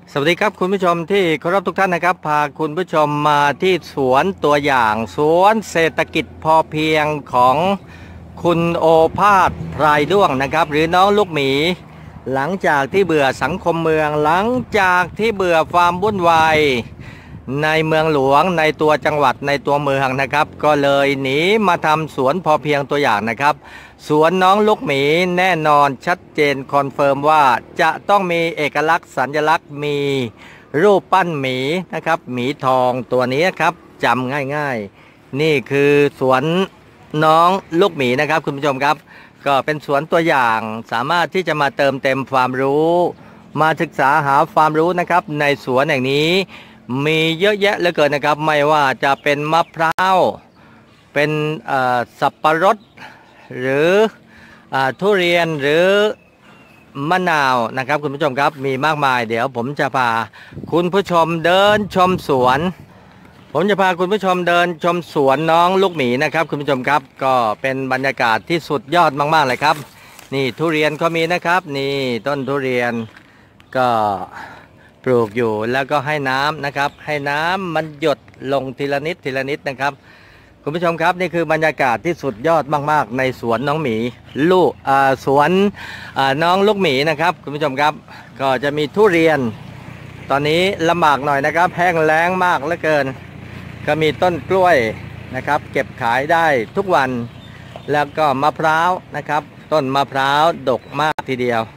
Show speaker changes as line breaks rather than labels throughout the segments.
สวัสดีครับคุณผู้ชมที่เคารพทุกท่านนะครับพาคุณผู้ชมมาที่สวนตัวอย่างสวนเศรษฐกิจพอเพียงของคุณโอภาสพรายด้วงนะครับหรือน้องลูกหมีหลังจากที่เบื่อสังคมเมืองหลังจากที่เบื่อความวุ่นวายในเมืองหลวงในตัวจังหวัดในตัวเมืองนะครับก็เลยหนีมาทำสวนพอเพียงตัวอย่างนะครับสวนน้องลูกหมีแน่นอนชัดเจนคอนเฟิร์มว่าจะต้องมีเอกลักษณ์สัญลักษณ์มีรูปปั้นหมีนะครับหมีทองตัวนี้ครับจำง่ายๆนี่คือสวนน้องลูกหมีนะครับคุณผู้ชมครับก็เป็นสวนตัวอย่างสามารถที่จะมาเติมเต็มความรู้มาศึกษาหาความรู้นะครับในสวนแห่งนี้มีเยอะแยะเหลือเกินนะครับไม่ว่าจะเป็นมะพร้าวเป็นสับปะรดหรือทุเรียนหรือมะนาวนะครับคุณผู้ชมครับมีมากมายเดี๋ยวผมจะพาคุณผู้ชมเดินชมสวนผมจะพาคุณผู้ชมเดินชมสวนน้องลูกหมีนะครับคุณผู้ชมครับก็เป็นบรรยากาศที่สุดยอดมากๆเลยครับนี่ทุเรียนก็มีนะครับนี่ต้นทุเรียนก็ปลูกอยู่แล้วก็ให้น้ำนะครับให้น้ำมันหยดลงทีละนิดทีละนิดนะครับคุณผู้ชมครับนี่คือบรรยากาศที่สุดยอดมากๆในสวนน้องหมีลูกสวนน้องลูกหมีนะครับคุณผู้ชมครับก็จะมีทุเรียนตอนนี้ลำบากหน่อยนะครับแห้งแล้งมากเหลือเกินก็มีต้นกล้วยนะครับเก็บขายได้ทุกวันแล้วก็มะพร้าวนะครับต้นมะพร้าวดกมากทีเดียว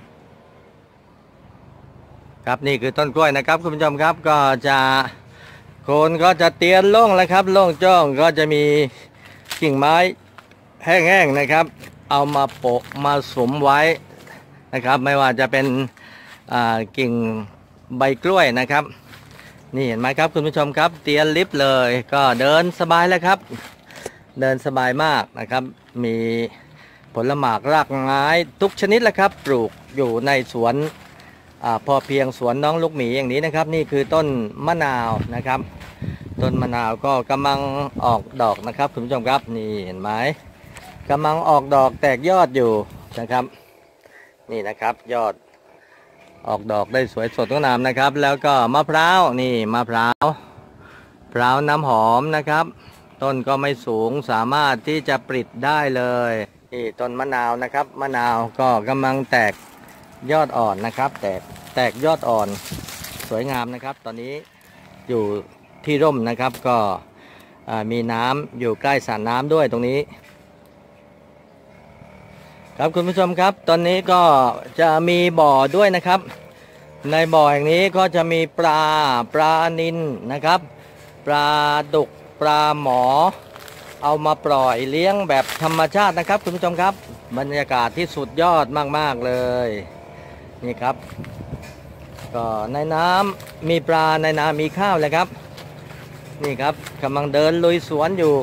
ครับนี่คือต้นกล้วยนะครับคุณผู้ชมครับก็จะโคนก็จะเตียนโล่งแล้วครับโล่งจ้องก็จะมีกิ่งไม้แห้งๆนะครับเอามาโปะมาสุมไว้นะครับไม่ว่าจะเป็นกิ่งใบกล้วยนะครับนี่เห็นไหมครับคุณผู้ชมครับเตียนลิฟเลยก็เดินสบายแล้วครับเดินสบายมากนะครับมีผลหมากรากไม้ทุกชนิดแหละครับปลูกอยู่ในสวนพอเพียงสวนน้องลูกหมีอย่างนี้นะครับนี่คือต้นมะนาวนะครับต้นมะนาวก็กำลังออกดอกนะครับคุณผู้ชมครับนี่เห็นไหมกำลังออกดอกแตกยอดอยู่นะครับนี่นะครับยอดออกดอกได้สวยสดงดงามนะครับแล้วก็มะพร้าวนี่มะพร้าวน้ำหอมนะครับต้นก็ไม่สูงสามารถที่จะปลิดได้เลยนี่ต้นมะนาวนะครับมะนาวก็กำลังแตกยอดอ่อนนะครับแตกยอดอ่อนสวยงามนะครับตอนนี้อยู่ที่ร่มนะครับก็มีน้ำอยู่ใกล้สระน้ำด้วยตรงนี้ครับคุณผู้ชมครับตอนนี้ก็จะมีบ่อด้วยนะครับในบ่อแห่งนี้ก็จะมีปลานิลนะครับปลาดุกปลาหมอเอามาปล่อยเลี้ยงแบบธรรมชาตินะครับคุณผู้ชมครับบรรยากาศที่สุดยอดมากๆเลยนี่ครับก็ในน้ำมีปลาในนามีข้าวเลยครับนี่ครับกำลังเดินลุยสวนอยู่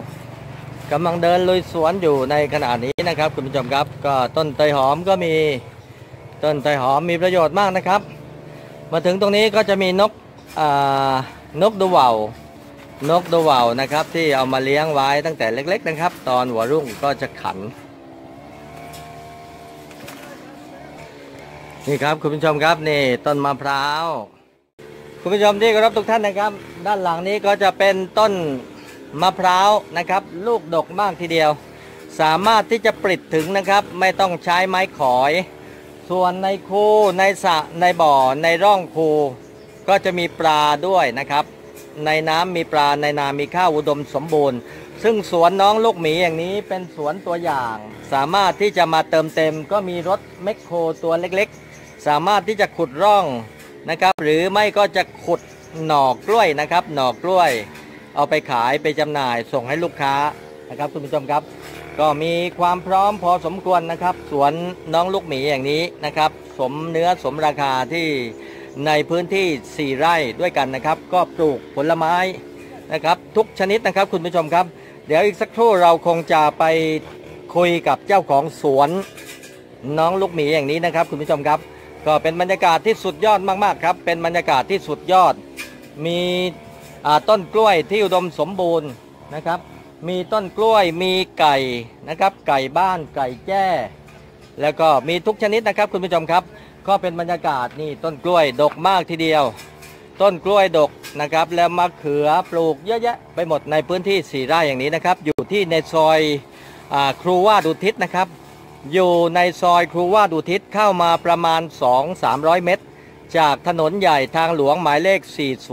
ในขณะนี้นะครับคุณผู้ชมครับก็ต้นเตยหอมก็มีต้นเตยหอมมีประโยชน์มากนะครับมาถึงตรงนี้ก็จะมีนกดูว่าวนะครับที่เอามาเลี้ยงไว้ตั้งแต่เล็กๆนะครับตอนหัวรุ่งก็จะขันนี่ครับคุณผู้ชมครับนี่ต้นมะพร้าวคุณผู้ชมที่เคารพทุกท่านนะครับด้านหลังนี้ก็จะเป็นต้นมะพร้าวนะครับลูกดกมากทีเดียวสามารถที่จะปลิดถึงนะครับไม่ต้องใช้ไม้ขอยส่วนในคูในสระในบ่อในร่องคูก็จะมีปลาด้วยนะครับในน้ำมีปลาในนามีข้าวอุดมสมบูรณ์ซึ่งสวนน้องลูกหมีอย่างนี้เป็นสวนตัวอย่างสามารถที่จะมาเติมเต็มก็มีรถแมคโครตัวเล็กๆสามารถที่จะขุดร่องนะครับหรือไม่ก็จะขุดหน่อกล้วยนะครับหน่อกล้วยเอาไปขายไปจำหน่ายส่งให้ลูกค้านะครับคุณผู้ชมครับก็มีความพร้อมพอสมควรนะครับสวนน้องลูกหมีอย่างนี้นะครับสมเนื้อสมราคาที่ในพื้นที่4 ไร่ด้วยกันนะครับก็ปลูกผลไม้นะครับทุกชนิดนะครับคุณผู้ชมครับเดี๋ยวอีกสักครู่เราคงจะไปคุยกับเจ้าของสวนน้องลูกหมีอย่างนี้นะครับคุณผู้ชมครับก็เป็นบรรยากาศที่สุดยอดมากๆครับเป็นบรรยากาศที่สุดยอดมีต้นกล้วยที่อุดมสมบูรณ์นะครับมีต้นกล้วยมีไก่นะครับไก่บ้านไก่แจ้แล้วก็มีทุกชนิดนะครับคุณผู้ชมครับก็เป็นบรรยากาศนี่ต้นกล้วยดกมากทีเดียวต้นกล้วยดกนะครับแล้วมะเขือปลูกเยอะแยะไปหมดในพื้นที่4 ไร่อย่างนี้นะครับอยู่ที่ในซอยครูวาดอุทิศนะครับอยู่ในซอยครูวาดอุทิศเข้ามาประมาณ 200-300 เมตรจากถนนใหญ่ทางหลวงหมายเลข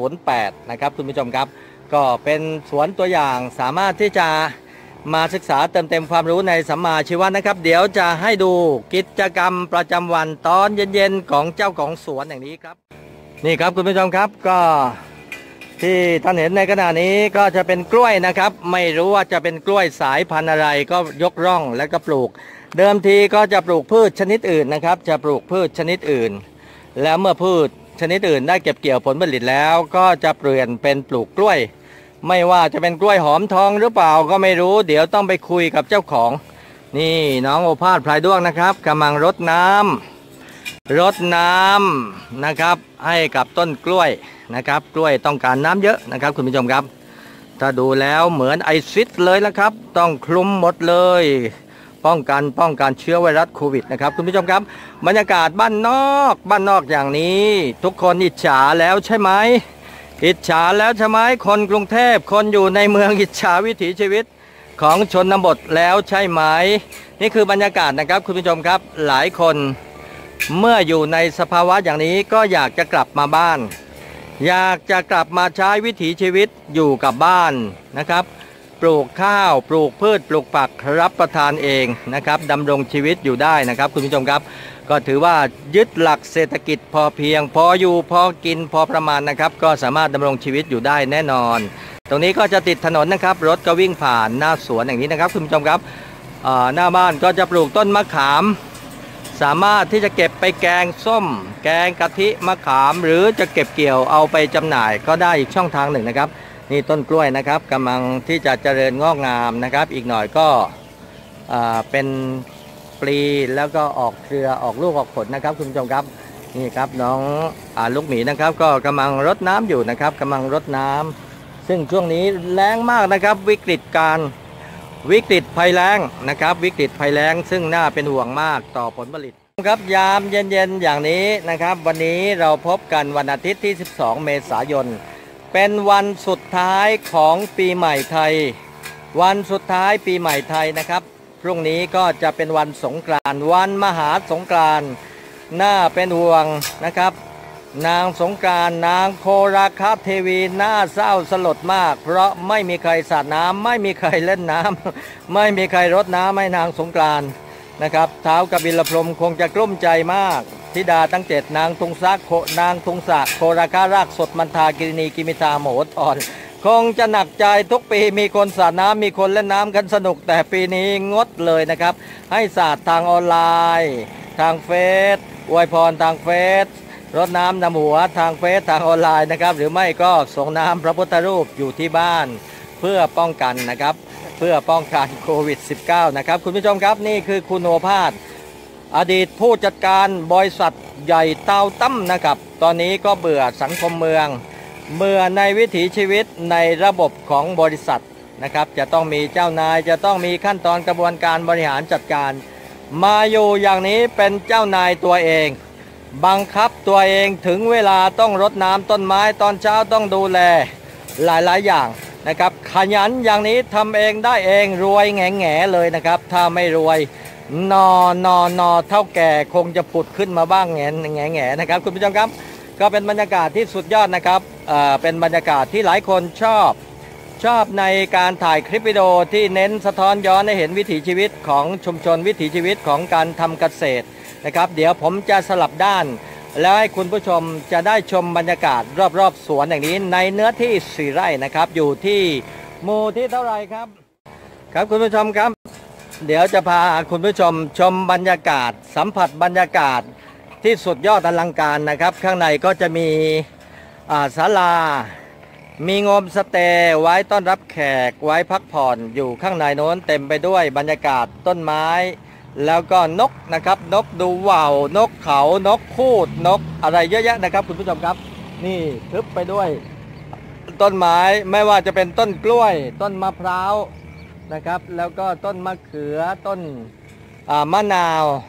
408นะครับคุณผู้ชมครับก็เป็นสวนตัวอย่างสามารถที่จะมาศึกษาเติมเต็มความรู้ในสัมมาชีวะนะครับเดี๋ยวจะให้ดูกิจกรรมประจำวันตอนเย็นๆของเจ้าของสวนอย่างนี้ครับนี่ครับคุณผู้ชมครับก็ที่ท่านเห็นในขณะนี้ก็จะเป็นกล้วยนะครับไม่รู้ว่าจะเป็นกล้วยสายพันธุ์อะไรก็ยกร่องแล้วก็ปลูกเดิมทีก็จะปลูกพืชชนิดอื่นนะครับจะปลูกพืชชนิดอื่นแล้วเมื่อพืชชนิดอื่นได้เก็บเกี่ยวผลผลิตแล้วก็จะเปลี่ยนเป็นปลูกกล้วยไม่ว่าจะเป็นกล้วยหอมทองหรือเปล่าก็ไม่รู้เดี๋ยวต้องไปคุยกับเจ้าของนี่น้องโอภาสพลายด้วงนะครับกำลังรดน้ำนะครับให้กับต้นกล้วยนะครับกล้วยต้องการน้ำเยอะนะครับคุณผู้ชมครับถ้าดูแล้วเหมือนไอซิดเลยนะครับต้องคลุมหมดเลยป้องกันเชื้อไวรัสโควิดนะครับคุณผู้ชมครับบรรยากาศบ้านนอกอย่างนี้ทุกคนอิจฉาแล้วใช่ไหมอิจฉาแล้วใช่ไหมคนกรุงเทพคนอยู่ในเมืองอิจฉาวิถีชีวิตของชนบทแล้วใช่ไหมนี่คือบรรยากาศนะครับคุณผู้ชมครับหลายคนเมื่ออยู่ในสภาวะอย่างนี้ก็อยากจะกลับมาบ้านอยากจะกลับมาใช้วิถีชีวิตอยู่กับบ้านนะครับปลูกข้าวปลูกพืชปลูกผักรับประทานเองนะครับดำรงชีวิตอยู่ได้นะครับคุณผู้ชมครับก็ถือว่ายึดหลักเศรษฐกิจพอเพียงพออยู่พอกินพอประมาณนะครับก็สามารถดำรงชีวิตอยู่ได้แน่นอนตรงนี้ก็จะติดถนนนะครับรถก็วิ่งผ่านหน้าสวนอย่างนี้นะครับคุณผู้ชมครับหน้าบ้านก็จะปลูกต้นมะขามสามารถที่จะเก็บไปแกงส้มแกงกะทิมะขามหรือจะเก็บเกี่ยวเอาไปจำหน่ายก็ได้อีกช่องทางหนึ่งนะครับนี่ต้นกล้วยนะครับกำลังที่จะเจริญงอกงามนะครับอีกหน่อยก็เป็นปลีแล้วก็ออกเครือออกลูกออกผลนะครับคุณผู้ชมครับนี่ครับน้องลูกหมีนะครับก็กำลังรดน้ำอยู่นะครับกำลังรดน้ำซึ่งช่วงนี้แล้งมากนะครับวิกฤตภัยแล้งนะครับวิกฤตภัยแล้งซึ่งน่าเป็นห่วงมากต่อผลผลิตครับยามเย็นๆอย่างนี้นะครับวันนี้เราพบกันวันอาทิตย์ที่12 เมษายนเป็นวันสุดท้ายของปีใหม่ไทยวันสุดท้ายปีใหม่ไทยนะครับพรุ่งนี้ก็จะเป็นวันสงกรานต์วันมหาสงกรานต์น่าเป็นห่วงนะครับนางสงกรานต์นางโคราคาเทวีน่าเศร้าสลดมากเพราะไม่มีใครสาดน้ำไม่มีใครเล่นน้ำไม่มีใครรดน้ำให้นางสงกรานต์นะครับท้าวกบิลพรหมคงจะกลุ้มใจมากธิดาทั้ง7นางทุงศักดิ์นางทุงศักดิ์โคราคารากสดมันทากิรินีกิมิตาโหมทอนคงจะหนักใจทุกปีมีคนสาดน้ำมีคนเล่นน้ำกันสนุกแต่ปีนี้งดเลยนะครับให้สาดทางออนไลน์ทางเฟซอวยพรทางเฟซรดน้ำดำหัวทางเฟซทางออนไลน์นะครับหรือไม่ก็ส่งน้ำพระพุทธรูปอยู่ที่บ้านเพื่อป้องกันนะครับเพื่อป้องกันโควิด -19 นะครับคุณผู้ชมครับนี่คือคุณโอภาสอดีตผู้จัดการบริษัทใหญ่เตาตั้มนะครับตอนนี้ก็เบื่อสังคมเมืองเบื่อในวิถีชีวิตในระบบของบริษัทนะครับจะต้องมีเจ้านายจะต้องมีขั้นตอนกระบวนการบริหารจัดการมาอยู่อย่างนี้เป็นเจ้านายตัวเองบังคับตัวเองถึงเวลาต้องรดน้ำต้นไม้ตอนเช้าต้องดูแลหลายๆอย่างนะครับขยันอย่างนี้ทำเองได้เองรวยแง่ๆเลยนะครับถ้าไม่รวยนอเท่าแก่คงจะผุดขึ้นมาบ้างแง่นะครับคุณผู้ชมครับก็เป็นบรรยากาศที่สุดยอดนะครับเป็นบรรยากาศที่หลายคนชอบในการถ่ายคลิปวิดีโอที่เน้นสะท้อนย้อนให้เห็นวิถีชีวิตของชุมชนวิถีชีวิตของการทำเกษตรนะครับเดี๋ยวผมจะสลับด้านแล้วให้คุณผู้ชมจะได้ชมบรรยากาศรอบๆสวนอย่างนี้ในเนื้อที่4 ไร่นะครับอยู่ที่หมู่ที่เท่าไหร่ครับครับคุณผู้ชมครับเดี๋ยวจะพาคุณผู้ชมชมบรรยากาศสัมผัสบรรยากาศที่สุดยอดอลังการนะครับข้างในก็จะมีศาลามีโฮมสเตย์ไว้ต้อนรับแขกไว้พักผ่อนอยู่ข้างในโน้นเต็มไปด้วยบรรยากาศต้นไม้แล้วก็นกนะครับนกดูว่าวนกเขานกคูดนกอะไรเยอะแยะนะครับคุณผู้ชมครับนี่ทึบไปด้วยต้นไม้ไม่ว่าจะเป็นต้นกล้วยต้นมะพร้าวนะครับแล้วก็ต้นมะเขือต้นมะนาว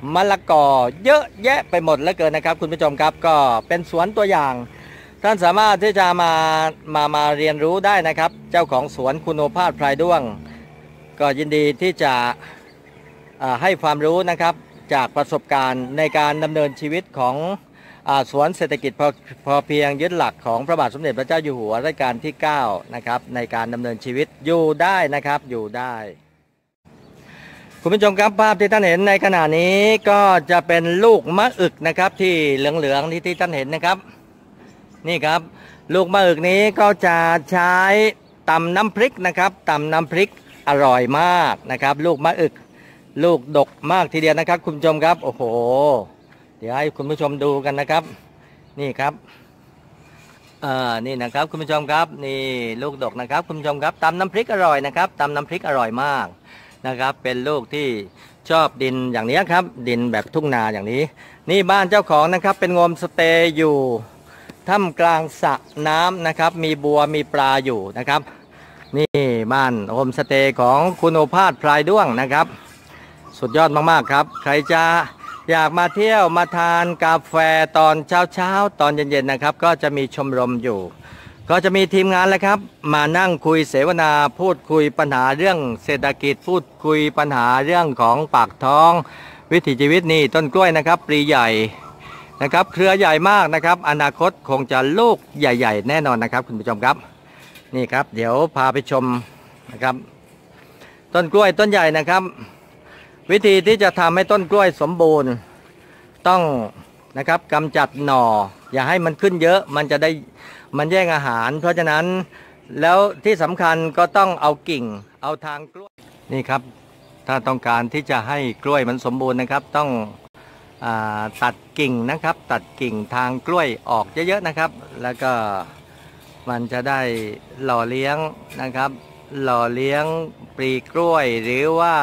มะละกอเยอะแยะไปหมดเหลือเกินนะครับคุณผู้ชมครับก็เป็นสวนตัวอย่างท่านสามารถที่จะมาเรียนรู้ได้นะครับเจ้าของสวนคุณโอภาสพลายด้วงก็ยินดีที่จะให้ความรู้นะครับจากประสบการณ์ในการดำเนินชีวิตของสวนเศรษฐกิจพอเพียงยึดหลักของพระบาทสมเด็จพระเจ้าอยู่หัวรัชกาลที่9นะครับในการดำเนินชีวิตอยู่ได้นะครับอยู่ได้คุณผู้ชมครับภาพที่ท่านเห็นในขณะนี้ก็จะเป็นลูกมะอึกนะครับที่เหลืองๆที่ท่านเห็นนะครับนี่ครับลูกมะอึกนี้ก็จะใช้ตำน้ำพริกนะครับตำน้ำพริกอร่อยมากนะครับลูกมะอึกลูกดกมากทีเดียวนะครับคุณผู้ชมครับโอ้โหเดี๋ยวให้คุณผู้ชมดูกันนะครับนี่ครับนี่นะครับคุณผู้ชมครับนี่ลูกดกนะครับคุณผู้ชมครับตำน้ำพริกอร่อยนะครับตำน้ำพริกอร่อยมากนะครับเป็นลูกที่ชอบดินอย่างนี้ครับดินแบบทุ่งนาอย่างนี้นี่บ้านเจ้าของนะครับเป็นโฮมสเตย์อยู่ท่ามกลางสระน้ำนะครับมีบัวมีปลาอยู่นะครับนี่บ้านโฮมสเตย์ของคุณโอภาสพลายด้วงนะครับสุดยอดมากๆครับใครจะอยากมาเที่ยวมาทานกาแฟตอนเช้าตอนเย็นๆนะครับก็จะมีชมรมอยู่ก็จะมีทีมงานเลยครับมานั่งคุยเสวนาพูดคุยปัญหาเรื่องเศรษฐกิจพูดคุยปัญหาเรื่องของปากท้องวิถีชีวิตนี่ต้นกล้วยนะครับปลีใหญ่นะครับเครือใหญ่มากนะครับอนาคตคงจะลูกใหญ่ๆแน่นอนนะครับคุณผู้ชมครับนี่ครับเดี๋ยวพาไปชมนะครับต้นกล้วยต้นใหญ่นะครับวิธีที่จะทำให้ต้นกล้วยสมบูรณ์ต้องนะครับกำจัดหน่ออย่าให้มันขึ้นเยอะมันจะได้มันแย่งอาหารเพราะฉะนั้นแล้วที่สำคัญก็ต้องเอากิ่งเอาทางกล้วยนี่ครับถ้าต้องการที่จะให้กล้วยมันสมบูรณ์นะครับต้องตัดกิ่งนะครับตัดกิ่งทางกล้วยออกเยอะๆนะครับแล้วก็มันจะได้หล่อเลี้ยงนะครับหล่อเลี้ยงปลีกล้วยหรือว่า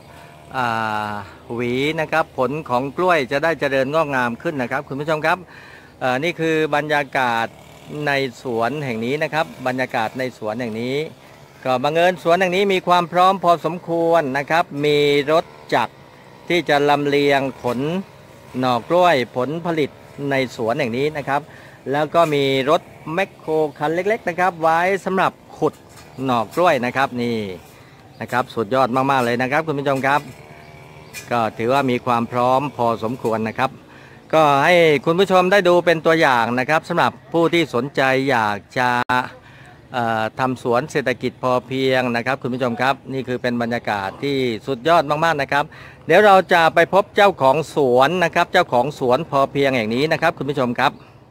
หวีนะครับผลของกล้วยจะได้เจริญงอกงามขึ้นนะครับคุณผู้ชมครับนี่คือบรรยากาศในสวนแห่งนี้นะครับบรรยากาศในสวนแห่งนี้ก็บังเอิญสวนแห่งนี้มีความพร้อมพอสมควรนะครับมีรถจักรที่จะลำเลียงผลหน่อกล้วยผลผลิตในสวนแห่งนี้นะครับแล้วก็มีรถแมคโครคันเล็กๆนะครับไว้สำหรับขุดหน่อกล้วยนะครับนี่นะครับสุดยอดมากๆเลยนะครับคุณผู้ชมครับก็ถือว่ามีความพร้อมพอสมควรนะครับก็ให้คุณผู้ชมได้ดูเป็นตัวอย่างนะครับสำหรับผู้ที่สนใจอยากจะทำสวนเศรษฐกิจพอเพียงนะครับคุณผู้ชมครับนี่คือเป็นบรรยากาศที่สุดยอดมากๆนะครับเดี๋ยวเราจะไปพบเจ้าของสวนนะครับเจ้าของสวนพอเพียงแห่งนี้นะครับคุณผู้ชมครับ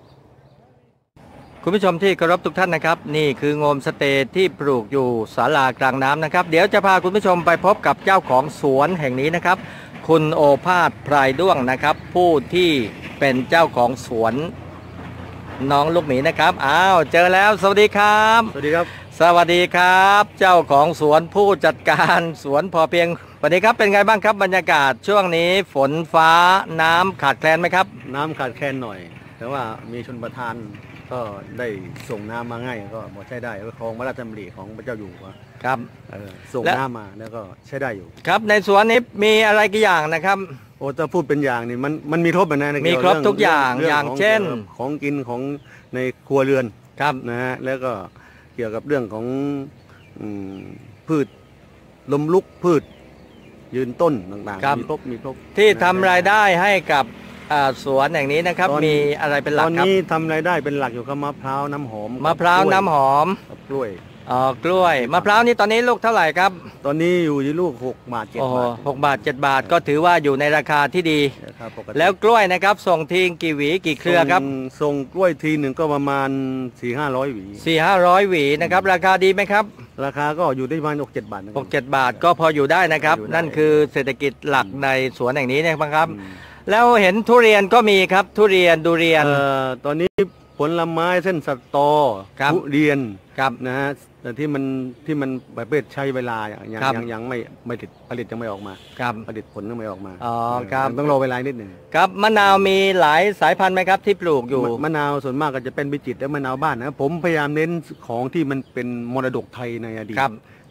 คุณผู้ชมที่เคารพทุกท่านนะครับนี่คือโฮมสเตย์ที่ปลูกอยู่ศาลากลางน้ำนะครับเดี๋ยวจะพาคุณผู้ชมไปพบกับเจ้าของสวนแห่งนี้นะครับคุณโอภาสพลายด้วงนะครับผู้ที่เป็นเจ้าของสวนน้องลูกหมีนะครับอ้าวเจอแล้วสวัสดีครับ
สวัสดีครับ
สวัสดีครับเจ้าของสวนผู้จัดการสวนพอเพียงสวัสดีครับเป็นไงบ้างครับบรรยากาศช่วงนี้ฝนฟ้าน้ำขาดแคลนไหมครับ
น้ำขาดแคลนหน่อยแต่ว่ามีชลประทานก็ได้ส่งน้ำมาง่ายก็พอใช้ได้คลองพระราชดำริของพระเจ้าอยู่หัว
ครับ
ส่งน้ำมาแล้วก็ใช้ได้อยู่
ครับในสวนนี้มีอะไรกี่อย่างนะครับ
โอ้ถ้าพูดเป็นอย่างนี่มันมีครบนะ
มีครบทุกอย่างอย่างเช่น
ของกินของในครัวเรือน
ครับ
นะฮะแล้วก็เกี่ยวกับเรื่องของพืชลมลุกพืชยืนต้นต่างๆมีครบ
ที่ทำรายได้ให้กับสวนแห่งนี้นะครับมีอะไรเป็นหลักครับ
ตอนนี้ทำรายได้เป็นหลักอยู่กับมะพร้าวน้ำหอม
มะพร้าวน้ำหอม
กล้วย
กล้วยมะพร้าวนี่ตอนนี้ลูกเท่าไหร่ครับ
ตอนนี้อยู่ที่ลูก6 บาท 7 บาท
6 บาท 7 บาทก็ถือว่าอยู่ในราคาที่ดีแล้วกล้วยนะครับส่งทีกี่หวีกี่เครือครับ
ส่งกล้วยทีหนึ่งก็ประมาณ 4-500 หวี
400-500 หวีนะครับราคาดีไหมครับ
ราคาก็อยู่ที่ประมาณ6-7 บาท
6-7 บาทก็พออยู่ได้นะครับนั่นคือเศรษฐกิจหลักในสวนแห่งนี้นะครับแล้วเห็นทุเรียนก็มีครับทุเรียนดูเรียน
ตอนนี้ผลไม้เส้นสตอทุเรียนนะฮะแต่ที่มันประเภทใช้เวลายังไม่ผลิตยังไม่ออกมาผลิตผลยังไม่ออกมา
ครับ
ต้องรอเวลานิดหนึ่ง
ครับมะนาวมีหลายสายพันธุ์ไหมครับที่ปลูกอยู่
มะนาวส่วนมากก็จะเป็นพิจิตรและมะนาวบ้านนะผมพยายามเน้นของที่มันเป็นมรดกไทยในอดีต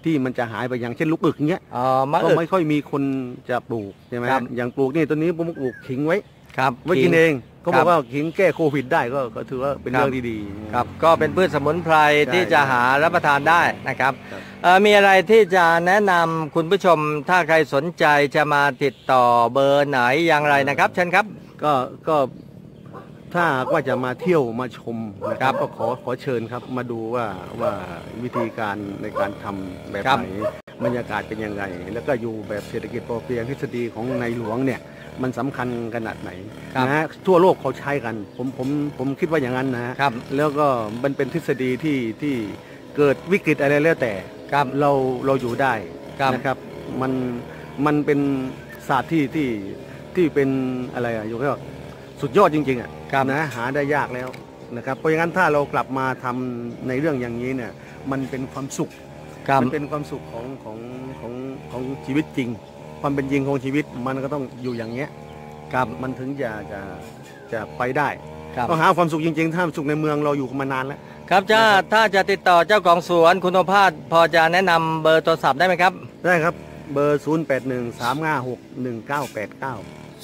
ที่มันจะหายไปอย่างเช่นลูกอึกเงี้ยก็ไม่ค่อยมีคนจะปลูกใช่ไหมอย่างปลูกนี่ต้นนี้ผมปลูกขิงไว้ไว้กินเองเขาบอกว่าขิงแก้โควิดได้ก็ถือว่าเป็นเรื่องดีๆ
ครับก็เป็นพืชสมุนไพรที่จะหารับประทานได้นะครับมีอะไรที่จะแนะนำคุณผู้ชมถ้าใครสนใจจะมาติดต่อเบอร์ไหนอย่างไรนะครับเชิญครับ
ก็ถ้าว่าจะมาเที่ยวมาชมนะครับก็ขอเชิญครับมาดูว่าวิธีการในการทำแบบไหนบรรยากาศเป็นยังไงแล้วก็อยู่แบบเศรษฐกิจพอเพียงทฤษฎีของในหลวงเนี่ยมันสำคัญขนาดไหนนะฮะทั่วโลกเขาใช้กันผมคิดว่าอย่างนั้นนะครับแล้วก็มันเป็นทฤษฎีที่เกิดวิกฤตอะไรแล้วแต่เราอยู่ได้นะครับมันเป็นศาสตร์ที่เป็นอะไรอยู่ก็สุดยอดจริงๆนะหาได้ยากแล้วนะครับเพราะงั้นถ้าเรากลับมาทำในเรื่องอย่างนี้เนี่ยมันเป็นความสุขมันเป็นความสุขของชีวิตจริงความเป็นจริงของชีวิตมันก็ต้องอยู่อย่างเงี้ยมันถึงจะไปได้ต้องหาความสุขจริงๆถ้าสุขในเมืองเราอยู่มานานแล้ว
ครับถ้าจะติดต่อเจ้าของสวนคุณโอภาสพอจะแนะนำเบอร์โทรศัพท์ได้ไหมครับ
ได้ครับเบอร์0813561989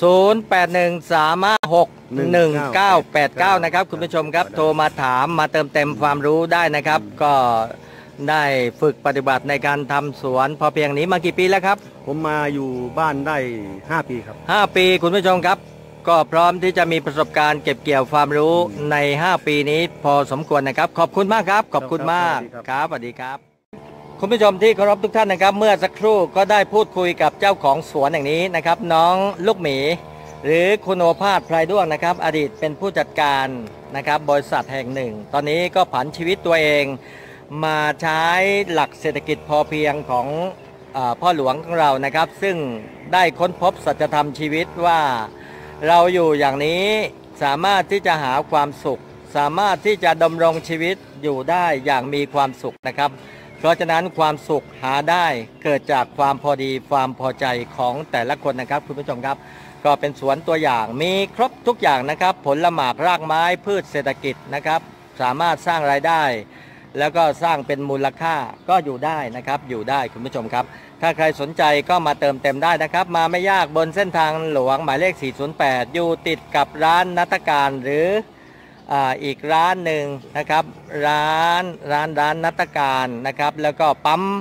0813561989นะครับคุณผู้ชมครับโทรมาถามมาเติมเต็มความรู้ได้นะครับก็ได้ฝึกปฏิบัติในการทำสวนพอเพียงนี้มากี่ปีแล้วครับ
ผมมาอยู่บ้านได้5 ปีครับ
5 ปีคุณผู้ชมครับก็พร้อมที่จะมีประสบการณ์เก็บเกี่ยวความรู้ใน5 ปีนี้พอสมควรนะครับขอบคุณมากครับขอบคุณมากครับสวัสดีครับคุณผู้ชมที่เคารพทุกท่านนะครับเมื่อสักครู่ก็ได้พูดคุยกับเจ้าของสวนแห่งนี้นะครับน้องลูกหมีหรือคุณโอภาสพลายด้วงนะครับอดีตเป็นผู้จัดการนะครับบริษัทแห่งหนึ่งตอนนี้ก็ผันชีวิตตัวเองมาใช้หลักเศรษฐกิจพอเพียงของพ่อหลวงของเรานะครับซึ่งได้ค้นพบสัจธรรมชีวิตว่าเราอยู่อย่างนี้สามารถที่จะหาความสุขสามารถที่จะดำรงชีวิตอยู่ได้อย่างมีความสุขนะครับเพราะฉะนั้นความสุขหาได้เกิดจากความพอดีความพอใจของแต่ละคนนะครับคุณผู้ชมครับก็เป็นสวนตัวอย่างมีครบทุกอย่างนะครับผลหมากรากไม้พืชเศรษฐกิจนะครับสามารถสร้างรายได้แล้วก็สร้างเป็นมูลค่าก็อยู่ได้นะครับอยู่ได้คุณผู้ชมครับถ้าใครสนใจก็มาเติมเต็มได้นะครับมาไม่ยากบนเส้นทางหลวงหมายเลข408อยู่ติดกับร้านนัตการหรืออีกร้านหนึ่งนะครับร้านนัตการนะครับแล้วก็ปั๊ม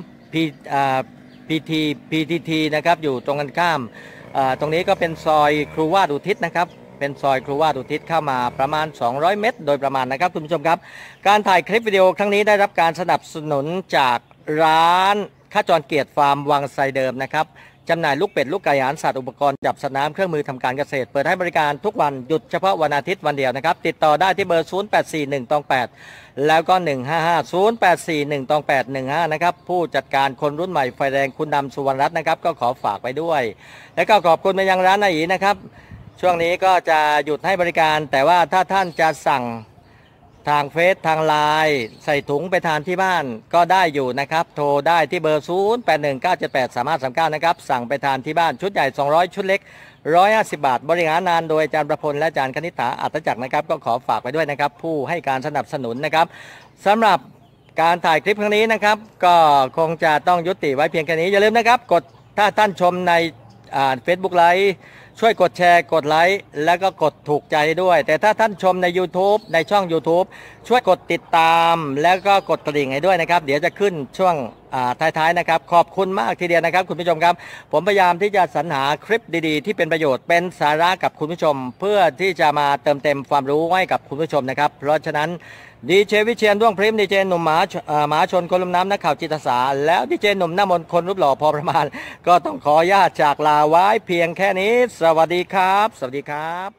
PTT นะครับอยู่ตรงกันข้ามตรงนี้ก็เป็นซอยครูวาดอุทิศนะครับเป็นซอยครูวาดอุทิศเข้ามาประมาณ200 เมตรโดยประมาณนะครับคุณผู้ชมครับการถ่ายคลิปวิดีโอครั้งนี้ได้รับการสนับสนุนจากร้านขจรเกียรติฟาร์มวังไซเดิมนะครับจำหน่ายลูกเป็ดลูกไก่อาหารสัตว์อุปกรณ์จับสัตว์น้ำเครื่องมือทำการเกษตรเปิดให้บริการทุกวันหยุดเฉพาะวันอาทิตย์วันเดียวนะครับติดต่อได้ที่เบอร์084128แล้วก็155 08412815นะครับผู้จัดการคนรุ่นใหม่ไฟแรงคุณนำสุวรรณรัตน์นะครับก็ขอฝากไปด้วยและก็ขอบคุณไปยังร้านนาอีนะครับช่วงนี้ก็จะหยุดให้บริการแต่ว่าถ้าท่านจะสั่งทางเฟซทางไลน์ใส่ถุงไปทานที่บ้านก็ได้อยู่นะครับโทรได้ที่เบอร์0819783339นะครับสั่งไปทานที่บ้านชุดใหญ่200ชุดเล็ก150 บาทบริหารงานโดยอาจารย์ประพลและอาจารย์คณิษฐาอัตจักรนะครับก็ขอฝากไปด้วยนะครับผู้ให้การสนับสนุนนะครับสำหรับการถ่ายคลิปครั้งนี้นะครับก็คงจะต้องยุติไว้เพียงแค่นี้อย่าลืมนะครับกดถ้าท่านชมในFacebook ไลฟ์ช่วยกดแชร์กดไลค์แล้วก็กดถูกใจด้วยแต่ถ้าท่านชมใน YouTube ในช่อง YouTube ช่วยกดติดตามแล้วก็กดกระดิ่งให้ด้วยนะครับเดี๋ยวจะขึ้นช่วงท้ายๆนะครับขอบคุณมากทีเดียวนะครับคุณผู้ชมครับผมพยายามที่จะสรรหาคลิปดีๆที่เป็นประโยชน์เป็นสาระกับคุณผู้ชมเพื่อที่จะมาเติมเต็มความรู้ให้กับคุณผู้ชมนะครับเพราะฉะนั้นดีเจวิเชียรด้วงพริมดีเจหนุ่มหมาชนคนลุ่มน้ำนักข่าวจิตศาสตร์แล้วดีเจหนุ่มหน้ามนคนรูปหล่อพอประมาณก็ต้องขออนุญาตจากลาไว้เพียงแค่นี้สวัสดีครับสวัสดีครับ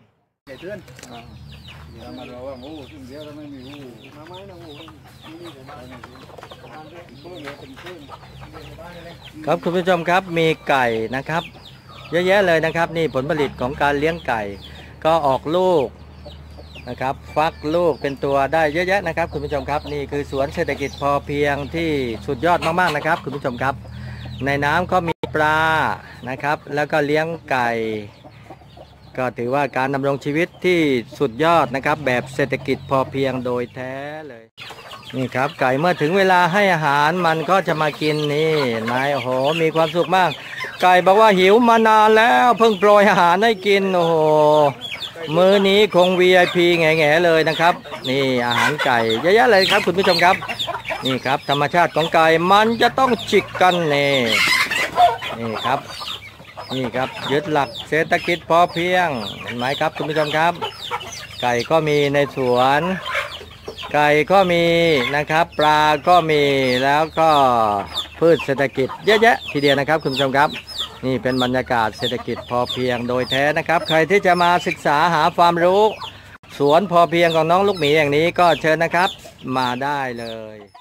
ครับคุณผู้ชมครับมีไก่นะครับเยอะแยะเลยนะครับนี่ผลผลิตของการเลี้ยงไก่ก็ออกลูกนะครับฟักลูกเป็นตัวได้เยอะแยะนะครับคุณผู้ชมครับนี่คือสวนเศรษฐกิจพอเพียงที่สุดยอดมากๆนะครับคุณผู้ชมครับในน้ำก็มีปลานะครับแล้วก็เลี้ยงไก่ก็ถือว่าการดำรงชีวิตที่สุดยอดนะครับแบบเศรษฐกิจพอเพียงโดยแท้เลยนี่ครับไก่เมื่อถึงเวลาให้อาหารมันก็จะมากินนี่นายโอ้โหมีความสุขมากไก่บอกว่าหิวมานานแล้วเพิ่งโปรยอาหารให้กินโอ้โหมื้อนี้คง VIP แง่ๆเลยนะครับนี่อาหารไก่เยอะแยะเลยครับคุณผู้ชมครับนี่ครับธรรมชาติของไก่มันจะต้องจิกกันนี่ครับนี่ครับยึดหลักเศรษฐกิจพอเพียงเห็นไหมครับคุณผู้ชมครับไก่ก็มีในสวนไก่ก็มีนะครับปลาก็มีแล้วก็พืชเศรษฐกิจเยอะแยะทีเดียวนะครับคุณผู้ชมครับนี่เป็นบรรยากาศเศรษฐกิจพอเพียงโดยแท้นะครับใครที่จะมาศึกษาหาความรู้สวนพอเพียงของน้องลูกหมีอย่างนี้ก็เชิญนะครับมาได้เลย